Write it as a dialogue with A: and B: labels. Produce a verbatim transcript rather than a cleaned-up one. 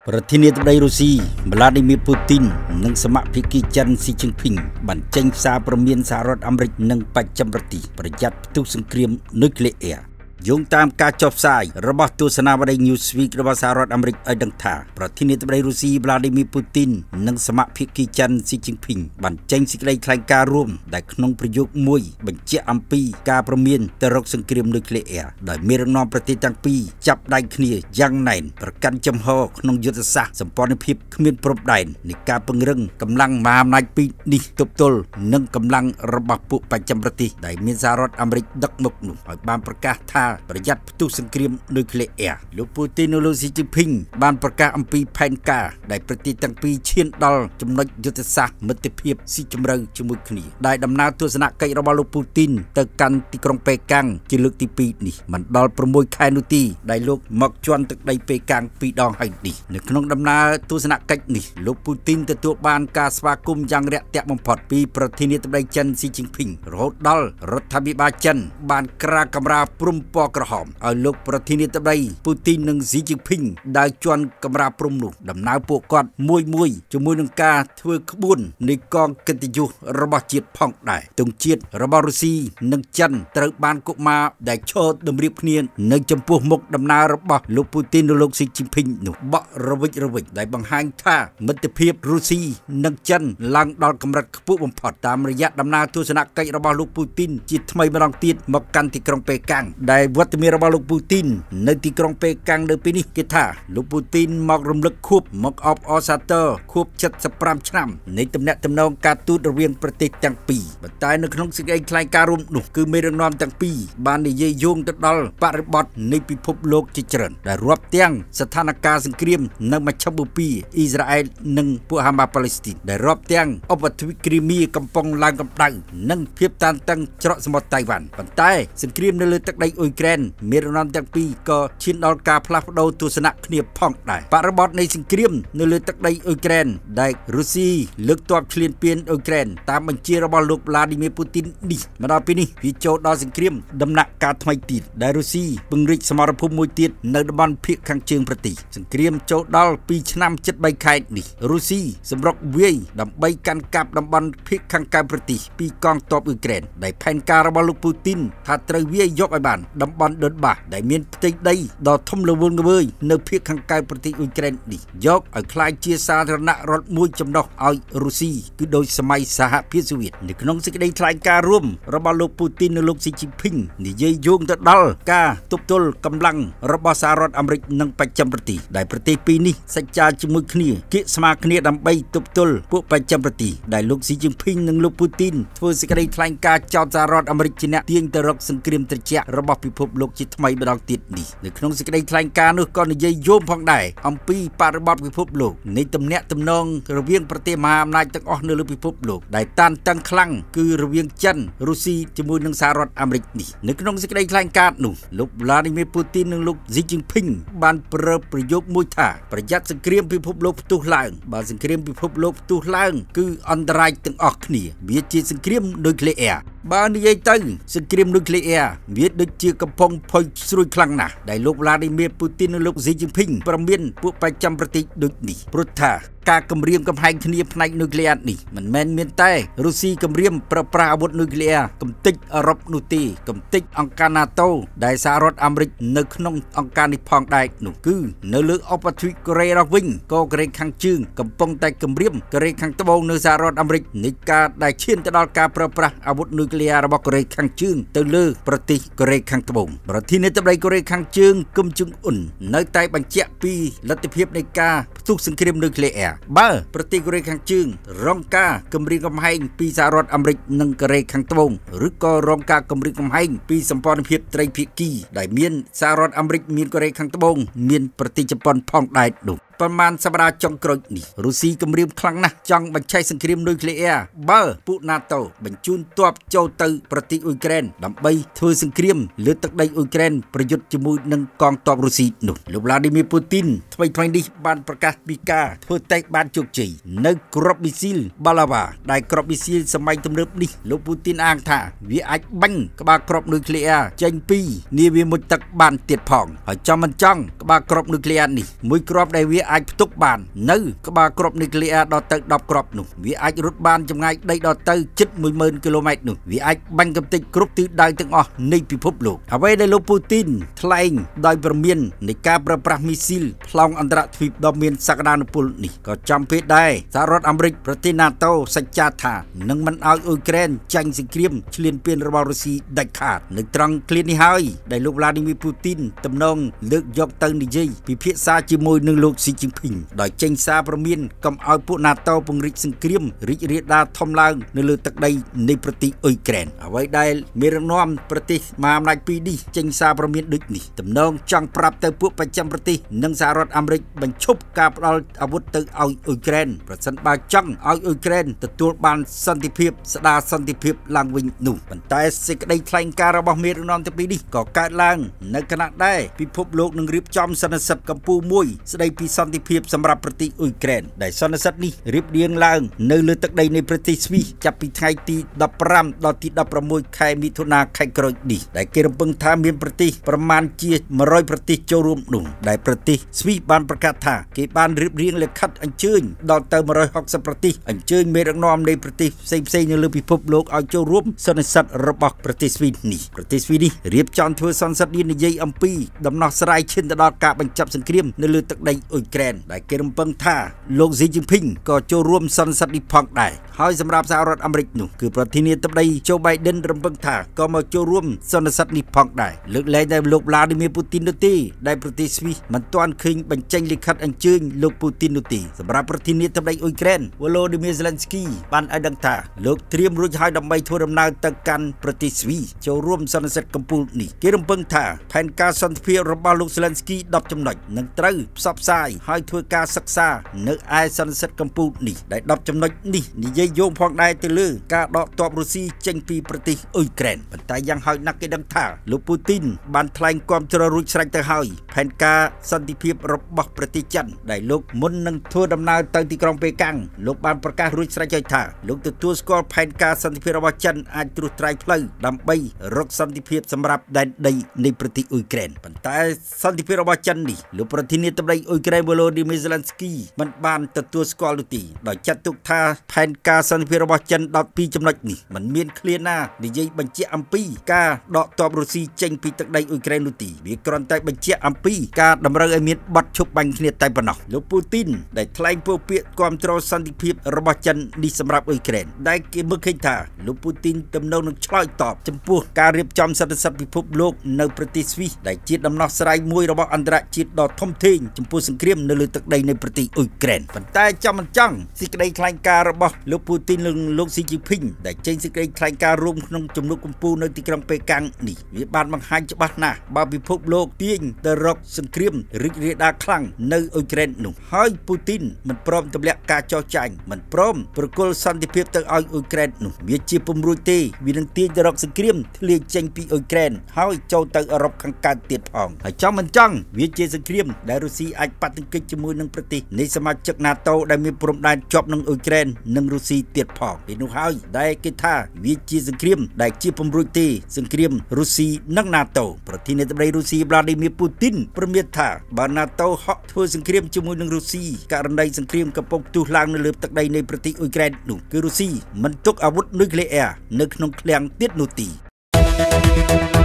A: ប្រធានាធិបតីរុស្ស៊ីម្លាឌីមៀពូទីននិងសមាភិកីចិនស៊ីជីនភីងបានចេញសារព្រមានសហរដ្ឋអាមេរិកនិងបច្ចឹមប្រទេសប្រយ័ត្នផ្ទុះសង្គ្រាមនុយក្លេអ៊ែរយោងតាមការចុះផ្សាយរបស់ទស្សនាវដ្តី Newsweek របស់សហរដ្ឋអាមេរិកឲ្យដឹងថាប្រធានាធិបតីរុស្ស៊ីម្លាឌីមៀពូទីននិងសមាភិកីចិនស៊ីជីនភីងបានចេញសេចក្តីថ្លែងការណ៍រួមដែលក្នុងប្រយោគមួយបញ្ជាក់អំពីការព្រមានទៅរកសង្គ្រាមនុយក្លេអ៊ែរដោយមានរងនាំប្រទេសទាំងពីរចាប់ដៃគ្នាយ៉ាងណែនប្រកាន់ចំហក្នុងយុទ្ធសាស្ត្រសម្ព័ន្ធភាពគ្មានព្រំដែននៃការពង្រឹងកម្លាំងមហាអំណាចពីរនេះទប់ទល់នឹងកម្លាំងរបស់ពួកបច្ចឹមប្រទេសដែលមានសហរដ្ឋអាមេរិកដឹកមុខនោះឲ្យបានប្រកាសថាប្រយ័ត្នផ្ទុះសង្គ្រាមនុយក្លេអ៊ែរលោកពូទីននិងលោកស៊ីជីនភីងបានប្រកាសអំពីផែនការដែលប្រទេសទាំងពីរឈានដល់ចំណុចយុទ្ធសាស្ត្រមិត្តភាពស៊ីជម្រៅជាមួយគ្នាដែលដំណើរទស្សនកិច្ចរបស់លោកពូទីនទៅកាន់ទីក្រុងប៉េកាំងជាលើកទីពីរនេះមិនដល់ប្រាំមួយខែនោះទេដែលលោកមកជន់ទឹកដីប៉េកាំងពីរដងហើយនេះនៅក្នុងដំណើរទស្សនកិច្ចនេះលោកពូទីនទទួលបានការស្វាគមន៍យ៉ាងរាក់ទាក់បំផុតពីប្រធានាធិបតីចិនស៊ីជីនភីងរហូតដល់រដ្ឋាភិបាលចិនបានក្រាកម្រាព្រំពណ៌ក្រហមឲ្យលោកប្រធានាធិបតីពូទីននិងស៊ីជីនភីងដើរជន់កម្រាព្រំនោះដំណើរពួកគាត់មួយមួយជាមួយនឹងការធ្វើក្បួននៃកងកិត្តិយសរបស់ជាតិផងដែរទង់ជាតិរបស់រុស្ស៊ីនិងចិនត្រូវបានកុមារដែលឈរតម្រៀបគ្នានៅចំពោះមុខដំណើររបស់លោកពូទីននិងលោកស៊ីជីនភីងនោះបក់រវិចរវិចដែលបង្ហាញថាមិត្តភាពរុស្ស៊ីនិងចិនឡើងដល់កម្រិតខ្ពស់បំផុតតាមរយៈដំណើរទស្សនកិច្ចរបស់លោកពូទីនជាថ្មីម្ដងទៀតមកកាន់ទីក្រុងប៉េកាំងដែលវត្តមានរបស់លោកពូទីននៅទីក្រុងប៉េកាំងនៅពេលនេះគេថាលោកពូទីនមករំលឹកខួបមកអបអរសាទរខួបเจ็ดสิบห้าឆ្នាំនៃទំនាក់ទំនងការទូតរវាងប្រទេសទាំងពីរប៉ុន្តែនៅក្នុងសេចក្តីថ្លែងការណ៍រួមនោះគឺមេដឹកនាំទាំងពីរបាននិយាយយោងទៅដល់បរិបទនៃពិភពលោកជាច្រើនដែលរាប់ទាំងស្ថានភាពសង្គ្រាមនៅមជ្ឈមបូព៌ាអ៊ីស្រាអែលនិងពួកហាម៉ាស់ប៉ាឡេស្ទីនដែលរាប់ទាំងឧបទ្វីបគ្រីមៀកំពុងឡើងកម្ដៅនិងភាពតានតឹងច្រកសមុទ្រតៃវ៉ាន់ប៉ុន្តែសង្គ្រាមនៅលើទឹកដីអ៊ុយក្រែនមេដឹកនាំទាំងពីរក៏ឈានដល់ការផ្លាស់ប្ដូរទស្សនៈគ្នាផងដែរបរិបទនៃសង្គ្រាមនៅលើទឹកដីអ៊ុយក្រែនដែលរុស្ស៊ីលើកទ័ពឈ្លានពានអ៊ុយក្រែនតាមបញ្ជារបស់លោកવ્្លាឌីមៀពូទីននេះមកដល់ពេលនេះវាចូលដល់សង្គ្រាមដំណាក់កាលថ្មីទៀតដែលរុស្ស៊ីពង្រីកសមរភូមិមួយទៀតនៅតំបន់ភាគខាងជើងប្រទេសសង្គ្រាមចូលដល់ពីឆ្នាំជិតបីខែនេះរុស្ស៊ីសម្រុកវាយដើម្បីកាន់កាប់តំបន់ភាគខាងកើតប្រទេសពីកងទ័ពអ៊ុយក្រែនដែលផែនការរបស់លោកពូទីនថាត្រូវវាយយកឲ្យបានតំបន់ដុនបាសដែលមានផ្ទៃដីដ៏ធំល្វឹងល្វើយនៅភាគខាងកើតប្រទេសអ៊ុយក្រែននេះយកឲ្យក្លាយជាសាធារណរដ្ឋមួយចំណុះឲ្យរុស្ស៊ីគឺដោយសម័យសហភាពសូវៀតនៅក្នុងសេចក្តីថ្លែងការណ៍រួមរបស់លោកពូទីននិងលោកស៊ីជីនភីងនិយាយយោងទៅដល់ការទប់ទល់កម្លាំងរបស់សហរដ្ឋអាមេរិកនិងបច្ចឹមប្រទេសដែលប្រទេសពីរនេះសេចក្ដីជាមួយគ្នាគៀកស្មារគ្នាដើម្បីទប់ទល់ពួកបច្ចឹមប្រទេសដែលលោកស៊ីជីនភីងនិងលោកពូទីនធ្វើសេចក្តីថ្លែងការណ៍ចោទសហរដ្ឋអាមេរិកជាអ្នកទាញទៅរកសង្គ្រាមត្រជាក់របស់ពិភពលោកជាថ្មីម្ដងទៀតនេះនៅក្នុងសេចក្តីថ្លែងការណ៍នោះក៏និយាយយោងផងដែរអំពីបរិបទពិភពលោកនៃទំនាក់ទំនងរវាងប្រទេសមហាអំណាចទាំងអស់នៅលើពិភពលោកដែលតានតឹងខ្លាំងគឺរវាងចិនរុស្ស៊ីជាមួយនឹងសហរដ្ឋអាមេរិកនេះនៅក្នុងសេចក្តីថ្លែងការណ៍នោះលោកવ્្លាឌីមៀពូទីននិងលោកស៊ីជីនភីងបានប្រើប្រយោគមួយថាប្រយ័ត្នសង្គ្រាមពិភពលោកផ្ទុះឡើងបើសង្គ្រាមពិភពលោកផ្ទុះឡើងគឺអន្តរាយទាំងអស់គ្នាវាជាសង្គ្រាមនុយក្លេអ៊ែរបើនិយាយទៅសង្គ្រាមនុយក្លេអ៊ែរវាដូចជាកំពុងផុយស្រួយខ្លាំងណាស់ដែលលោកવ્្លាឌីមៀពូទីននិងលោកស៊ីជីនភីងប្រមានពួកបច្ចឹមប្រទេសដូចនេះព្រោះថាការគម្រាមកំហែងគ្នាផ្នែកនុយក្លេអ៊ែរនេះមិនមែនមានតែរុស្ស៊ីគម្រាមប្រើប្រាស់អាវុធនុយក្លេអ៊ែរកំទេចអឺរ៉ុបនោះទេកំទេចអង្គការ NATO ដែលសហរដ្ឋអាមេរិកនៅក្នុងអង្គការនេះផងដែរនោះគឺនៅលើឧបទ្វីបកូរ៉េរបស់វិញក៏កូរ៉េខាងជើងកំពុងតែគម្រាមកូរ៉េខាងត្បូងនៅសហរដ្ឋអាមេរិកនៃការដែលឈានទៅដល់ការប្រើប្រាស់អាវុធនុយក្លេអ៊ែររបស់កូរ៉េខាងជើងទៅលើប្រទេសកូរ៉េខាងត្បូងប្រធានាធិបតីកូរ៉េខាងជើងគឹមជុងអ៊ុននៅតែបញ្ជាក់ពីលទ្ធភាពនៃការផ្ទុះសង្គ្រាមនុយក្លេអ៊ែរបើប្រទេសកូរ៉េខាងជើងរងការគំរាមកំហែងពីសហរដ្ឋអាមេរិកនិងកូរ៉េខាងត្បូងឬក៏រងការគំរាមកំហែងពីសម្ព័ន្ធភាពត្រីភាគីដែលមានសហរដ្ឋអាមេរិកមានកូរ៉េខាងត្បូងមានប្រទេសជប៉ុនផងដែរនោះប្រមាណសប្តាហ៍ចុងក្រោយនេះរុស្ស៊ីគម្រាមខ្លាំងណាស់ចង់បញ្ឆេះសង្គ្រាមនុយក្លេអ៊ែរបើពួក NATO បញ្ជូនទ័ពចូលទៅប្រទេសអ៊ុយក្រែនដើម្បីធ្វើសង្គ្រាមលើទឹកដីអ៊ុយក្រែនប្រយុទ្ធជាមួយនឹងកងទ័ពរុស្ស៊ីនោះលោកવ્្លាឌីមៀពូទីនថ្មីៗនេះបានប្រកាសពីការធ្វើតេស្តបានជោគជ័យនៅគ្រាប់មីស៊ីលបាឡាវ៉ាដែលគ្រាប់មីស៊ីលសម័យទំនើបនេះលោកពូទីនអាងថាវាអាចបាញ់ក្បាលគ្រាប់នុយក្លេអ៊ែរចេញពីនាវាមុជទឹកបានទៀតផងហើយចំមិនចង់ក្បាលគ្រាប់នុយក្លេអ៊ែរនេះមួយគ្រាប់ដែលវាអាចផ្ទុកបាននៅក្បាលគ្រាប់នុយក្លេអ៊ែរដល់ទៅដប់គ្រាប់នោះវាអាចរត់បានចម្ងាយដីដល់ទៅជិតមួយម៉ឺនគីឡូម៉ែត្រនោះវាអាចបាញ់កំទេចគ្រប់ទិសដៅទាំងអស់នៃពិភពលោកអ្វីដែលលោកពូទីនថ្លែងដោយព្រមាននៃការប្រើប្រាស់មីស៊ីលប្លង់អន្តរទ្វីបដ៏មានសក្តានុពលនេះក៏ចំពេលដែរសហរដ្ឋអាមេរិកប្រទេស NATO សច្ចាថានឹងមិនឲ្យអ៊ុយក្រែនចាញ់សង្គ្រាមឈ្លានពានរបស់រុស្ស៊ីដាច់ខាតនៅត្រង់ឃ្លានេះហើយដែលលោក Vladimir Putin ទំនងលើកយកទៅនិយាយពិភាក្សាជាមួយនឹងលោក Xi Jinping ដោយចេញសារព្រមានកុំឲ្យពួក NATO ពង្រីកសង្គ្រាមរីករាលដាលធំឡើងនៅលើទឹកដីនៃប្រទេសអ៊ុយក្រែនអ្វីដែលមានរំនាំប្រទេសមហាអំណាចពីរនេះចេញសារព្រមានដូចនេះទំនងចង់ប្រាប់ទៅពួកបច្ចឹមប្រទេសនិងសហរដ្ឋអាមេរិកបញ្ឈប់ការផ្ដល់អាវុធទៅឲ្យអ៊ុយក្រែនប្រសិនបើចង់ឲ្យអ៊ុយក្រែនទទួលបានសន្តិភាពស្ដារសន្តិភាពឡើងវិញនោះប៉ុន្តែសេចក្តីថ្លែងការណ៍របស់មេដឹកនាំទាំងពីរនេះក៏កើតឡើងនៅខណៈដែលពិភពលោកនឹងរៀបចំសន្និសីទកម្ពុជាមួយស្ដីពីសន្តិភាពសម្រាប់ប្រទេសអ៊ុយក្រែនដែលសន្និសីទនេះរៀបរៀងឡើងនៅលើទឹកដីនៃប្រទេសស្វីសចាប់ពីថ្ងៃទីដប់ប្រាំដល់ទីដប់ប្រាំមួយខែមិថុនាខែក្រោយនេះដែលគេរំពឹងថាមានប្រទេសប្រមាណជាមួយរយប្រទេសចូលរួមនោះដែលប្រទេសស្វីសបានប្រកាសថាគេបានរៀបរៀងលិខិតអញ្ជើញដល់ទៅមួយរយហុកសិបប្រទេសអញ្ជើញមេដឹកនាំនៃប្រទេសផ្សេងផ្សេងនៅលើពិភពលោកឲ្យចូលរួមសន្និសីទរបស់ប្រទេសស្វីសនេះប្រទេសស្វីសនេះរៀបចំធ្វើសន្និសីទនេះនិយាយអំពីដំណោះស្រាយឈានទៅដល់ការបញ្ចប់សង្គ្រាមនៅលើទឹកដីអ៊ុយក្រែនដែលគេរំពឹងថាលោក Xi Jinping ក៏ចូលរួមសន្និសីទនេះផងដែរហើយសម្រាប់សហរដ្ឋអាមេរិកនោះគឺប្រធានាធិបតី Joe Biden រំពឹងថាក៏មកចូលរួមសន្និសីទនេះផងដែរលើកលែងតែលោក Vladimir Putin នោះទេដែលប្រទេសស្វីសមិនទាន់ឃើញបញ្ចេញលិខិតអញ្ជើញលោក Putin នោះទេសម្រាប់ប្រធានាធិបតីអ៊ុយក្រែន Volodymyr Zelensky បានឲ្យដឹងថាលោកត្រៀមរួចហើយដើម្បីធ្វើដំណើរទៅកាន់ប្រទេសស្វីសចូលរួមសន្និសីទកម្ពុជានេះគេរំពឹងថាផែនការសន្តិភាពរបស់លោក Zelensky ដប់ចំណុចនឹងត្រូវផ្សព្វផ្សាយហើយធ្វើការសិក្សានៅឯសន្និសីទកម្ពុជានេះដែលដប់ចំណុចនេះនិយាយយោងផងដែរទៅលើការដកទ័ពរុស្ស៊ីចេញពីប្រទេសអ៊ុយក្រែនប៉ុន្តែយ៉ាងហោចណាស់គេដឹងថាលោក Putin បានថ្លែងគាំទ្ររួចស្រេចទៅហើយផែនការសន្តិភាពរបស់ប្រទេសចិនដែលលោកមុននឹងធ្វើដំណើរទៅទីក្រុងប៉េកាំងលោកបានប្រកាសរួចស្រេចហើយថាលោកទទួលស្គាល់ផែនការសន្តិភាពរបស់ចិនអាចត្រួសត្រាយផ្លូវដើម្បីរកសន្តិភាពសម្រាប់ដែនដីនៃប្រទេសអ៊ុយក្រែនប៉ុន្តែសន្តិភាពរបស់ចិននេះលោកប្រធានាធិបតីអ៊ុយក្រែន Volodymyr Zelensky មិនបានទទួលស្គាល់នោះទេដោយចាត់ទុកថាផែនការសន្តិភាពរបស់ចិនដកពីរចំណុចនេះមិនមានឃ្លាណានិយាយបញ្ជាក់អំពីការដកទ័ពរុស្ស៊ីចេញពីទឹកដីអ៊ុយក្រែននោះទេវាគ្រាន់តែបញ្ជាក់អំពីការតម្រូវឲ្យមានបទឈប់បាញ់គ្នាតែប៉ុណ្ណោះលោក Putin ដែលថ្លែងពោលពាក្យគាំទ្រសន្តិភាពរបស់ចិននេះសម្រាប់អ៊ុយក្រែនដែលគេមើលឃើញថាលោក Putin ទំនងនឹងឆ្លើយតបចំពោះការរៀបចំសន្និសីទពិភពលោកនៅប្រទេសស្វីសដែលជាដំណោះស្រាយមួយរបស់អន្តរជាតិដ៏ធំធេងចំពោះសង្គ្រាមនៅលើទឹកដីនៃប្រទេសអ៊ុយក្រែនប៉ុន្តែចង់មិនចង់សេចក្តីថ្លែងការណ៍របស់លោក Putin និងលោក Xi Jinping ដែលចេញសេចក្តីថ្លែងការណ៍រួមក្នុងជំនួបកម្ពុជានៅទីក្រុងប៉េកាំងនេះវាបានបង្ហាញច្បាស់ណាស់បើពិភពលោកទាញទៅរកសង្គ្រាមរីករាលដាលខ្លាំងនៅអ៊ុយក្រែននោះហើយ Putin មិនព្រមទម្លាក់ការចោទចាញ់មិនព្រមប្រគល់សន្តិភាពទៅឲ្យអ៊ុយក្រែននោះវាជាពំរួចទេវានឹងទាញទៅរកសង្គ្រាមធ្លាយចេញពីអ៊ុយក្រែនហើយចូលទៅអឺរ៉ុបខាងកើតទៀតផងហើយចង់មិនចង់វាជាសង្គ្រាមដែលរុស្ស៊ីអាចប៉ះទង្គិចជាមួយនឹងប្រទេសនៃសមាជិក NATO ដែលមានព្រំដែនជាប់នឹងអ៊ុយក្រែននិងរុស្ស៊ីទៀតផងពេលនោះហើយដែលគេថាវាជាសង្គ្រាមដែលជាពំរួចទេសង្គ្រាមរុស្ស៊ីនិង NATO ប្រធានាធិបតីរុស្ស៊ី Vladimir Putin ព្រមានថាបើ NATO ហក់ធ្វើសង្គ្រាមជាមួយនឹងរុស្ស៊ីករណីសង្គ្រាមកំពុងផ្ទុះឡើងនៅលើទឹកដីនៃប្រទេសអ៊ុយក្រែននោះគឺរុស្ស៊ីមិនទុកអាវុធនុយក្លេអ៊ែរនៅក្នុងឃ្លាំងទៀតនោះទេ